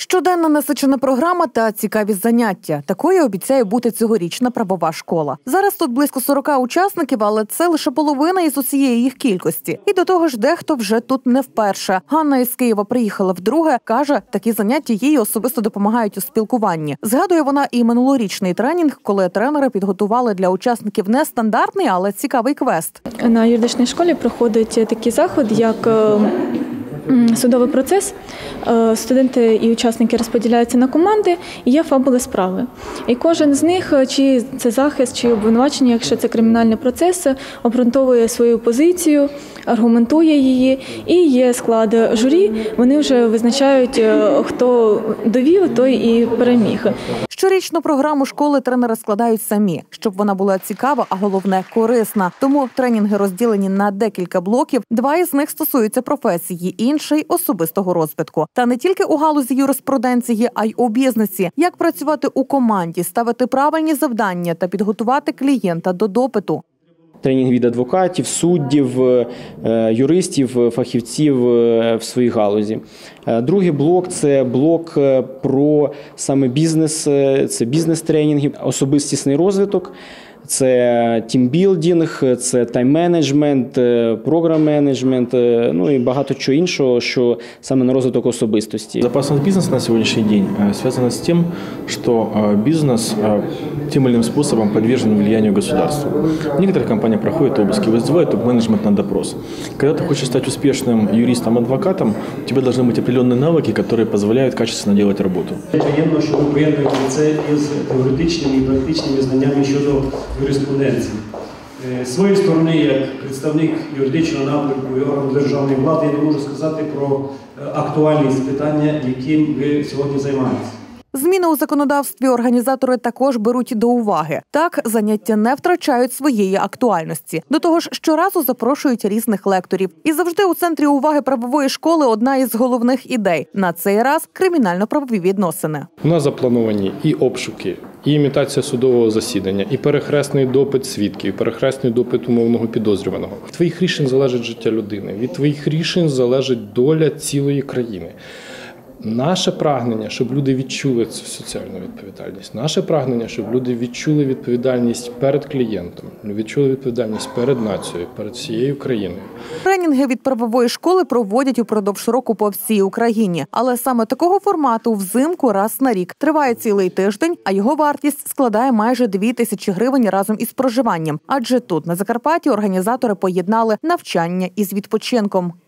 Щоденна насичена програма та цікаві заняття. Такою обіцяє бути цьогорічна правова школа. Зараз тут близько 40 учасників, але це лише половина із усієї їх кількості. І до того ж, дехто вже тут не вперше. Ганна із Києва приїхала вдруге. Каже, такі заняття їй особисто допомагають у спілкуванні. Згадує вона і минулорічний тренінг, коли тренери підготували для учасників не стандартний, але цікавий квест. На юридичній школі проходить такий заход, як судовий процес. Студенти і учасники розподіляються на команди, і є фабули справи. І кожен з них, чи це захист, чи обвинувачення, якщо це кримінальний процес, обґрунтовує свою позицію, аргументує її, і є склад журі, вони вже визначають, хто довів, той і переміг. Щорічну програму школи тренери складають самі, щоб вона була цікава, а головне – корисна. Тому тренінги розділені на декілька блоків, 2 із них стосуються професії, інший – особистого розвитку. Та не тільки у галузі юриспруденції, а й у бізнесі. Як працювати у команді, ставити правильні завдання та підготувати клієнта до допиту. Тренінг від адвокатів, суддів, юристів, фахівців в своїй галузі. Другий блок – це блок про саме бізнес, це бізнес-тренінги, особистісний розвиток. Це тімбілдинг, це тайм-менеджмент, програм-менеджмент, ну і багато чого іншого, що саме на розвиток особистості. Безопасность бизнеса на сегодняшний день связана с тем, что бизнес тем или иным способом подвержен влиянию государства. В некоторых компаниях проходят обыски, вызывают топ-менеджмент на допрос. Когда ты хочешь стать успешным юристом-адвокатом, у тебя должны быть определенные навыки, которые позволяют качественно делать работу. Приємно, що ви поєднуєте це із теоретичними і практичними знаннями щодо юриспруденції. З своєї сторони, як представник юридичного напрямку і органу державної влади, я не можу сказати про актуальність питання, яким ви сьогодні займаєтеся. Зміни у законодавстві організатори також беруть до уваги. Так, заняття не втрачають своєї актуальності. До того ж, щоразу запрошують різних лекторів. І завжди у центрі уваги правової школи одна із головних ідей. На цей раз – кримінально-правові відносини. У нас заплановані і обшуки, і імітація судового засідання, і перехресний допит свідків, і перехресний допит умовного підозрюваного. Від твоїх рішень залежить життя людини, від твоїх рішень залежить доля цілої країни. Наше прагнення, щоб люди відчули цю соціальну відповідальність. Наше прагнення, щоб люди відчули відповідальність перед клієнтом, відчули відповідальність перед нацією, перед всією країною. Тренінги від правової школи проводять упродовж року по всій Україні. Але саме такого формату взимку раз на рік. Триває цілий тиждень, а його вартість складає майже 2000 гривень разом із проживанням. Адже тут, на Закарпатті, організатори поєднали навчання із відпочинком.